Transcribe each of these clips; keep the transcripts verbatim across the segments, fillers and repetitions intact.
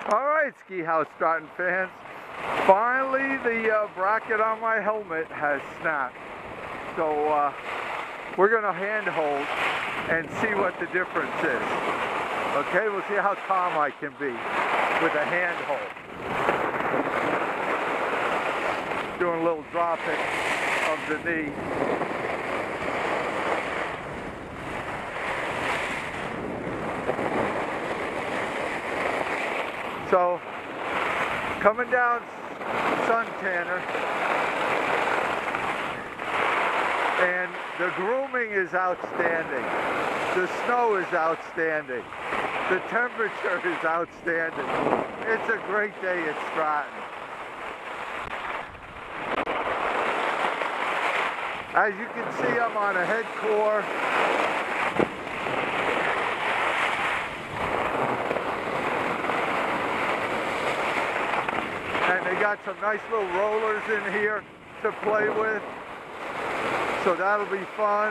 Alright, Ski House Stratton fans, finally the uh, bracket on my helmet has snapped. So uh, we're going to handhold and see what the difference is. Okay, we'll see how calm I can be with a handhold. Doing a little dropping of the knee. So, coming down Suntanner, and the grooming is outstanding. The snow is outstanding. The temperature is outstanding. It's a great day at Stratton. As you can see, I'm on a head core. And they got some nice little rollers in here to play with. So that'll be fun.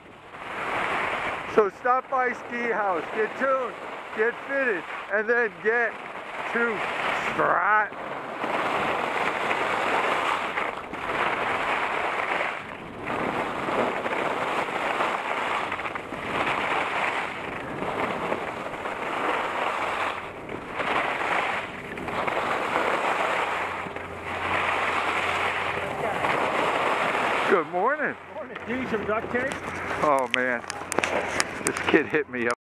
So stop by Ski House, get tuned, get fitted, and then get to Stratton. Good morning. Morning. Do you need some duct tape? Oh man, this kid hit me up.